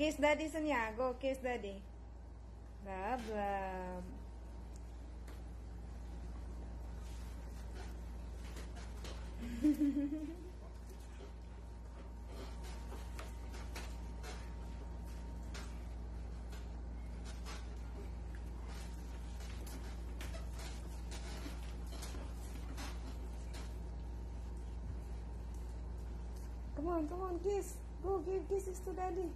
Kiss daddy, Sonia. Go kiss daddy. Love, love. Come on, kiss. Go give kisses to daddy.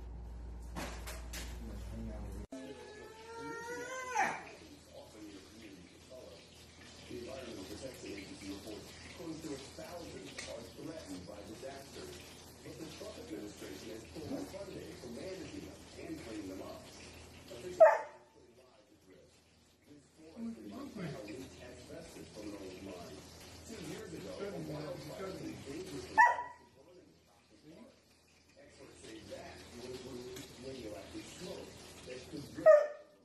The Environmental Protection Agency reports close to 1,000 are threatened by disasters. But the Trump administration has pulled funding for managing them and cleaning them up. Officials are putting lives at risk. This forest in Montana leaked asbestos from an old mine. 2 years ago, a wildfire was dangerously burning toxic park. Experts say that would release radioactive smoke that could drift.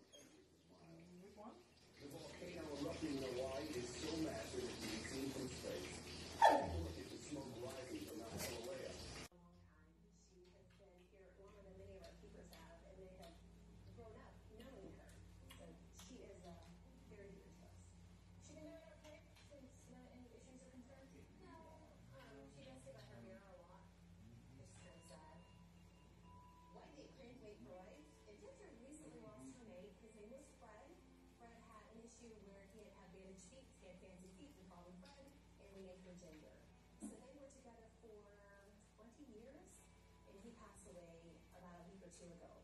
The volcano erupting in Hawaii is so massive it can be seen from space. Look at the smoke rising from Mount Himalaya. A long time. She has been here longer than many of our keepers have, and they have grown up knowing her. So she is very dear to us. She been doing okay since any issues are concerned? No. She does sit by her mirror a lot. It's so sad. Why did Crane wait for life? It just recently lost her mate. His name was Fred. Fred had an issue where he had bandaged feet, he had fancy feet, we called him Fred, and we named her Ginger. So they were together for 20 years, and he passed away about a week or two ago.